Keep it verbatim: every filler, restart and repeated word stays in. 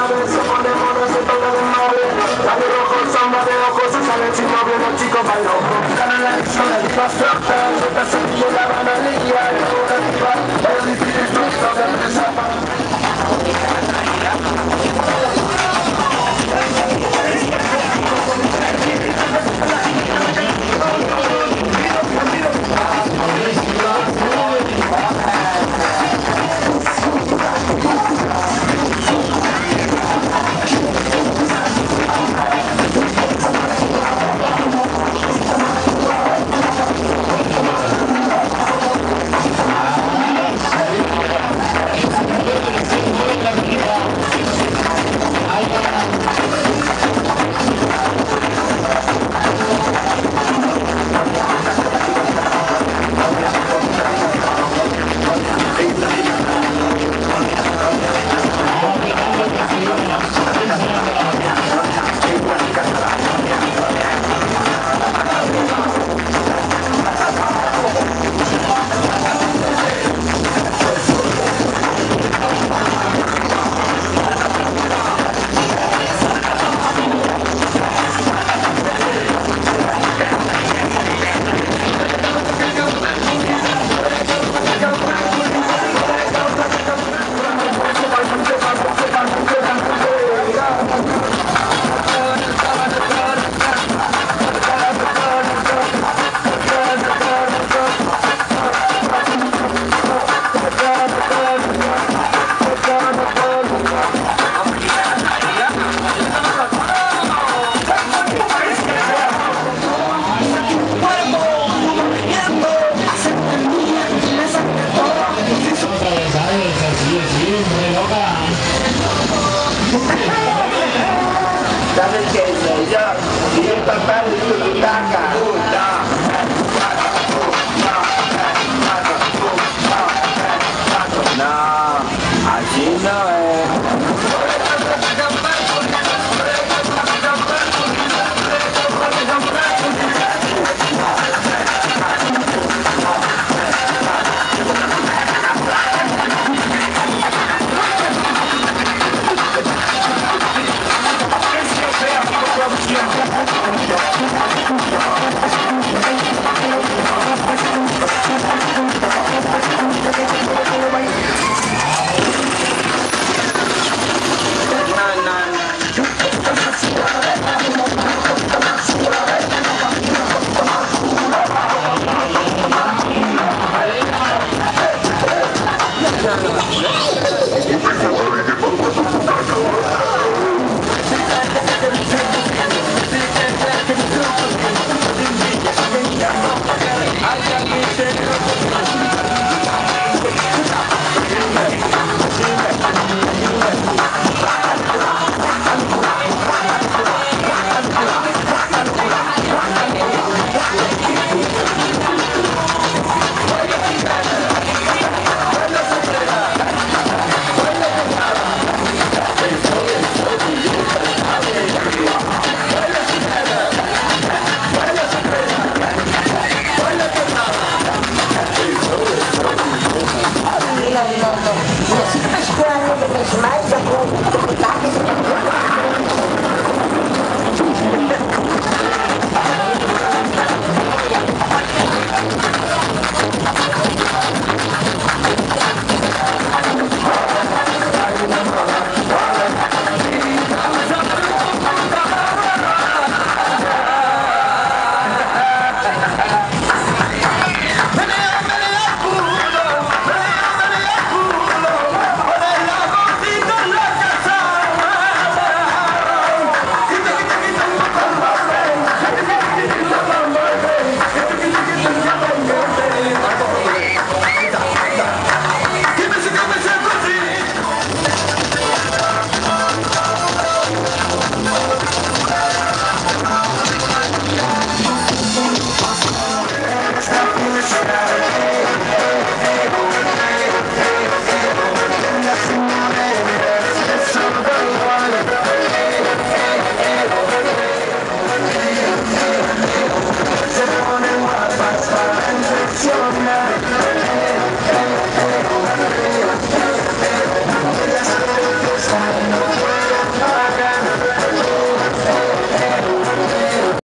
vez se pone mono, se toca de móvil. La de rojo, sombra de ojos, se sale sin novio, los chicos bailan. Ganan la edición de Diva Strata, se te sentí la banalilla, y ahora arriba, el distrito de empresa para... ¿Sabes qué soy yo? Y el papá de tu butaca. No, así no es. Stop in the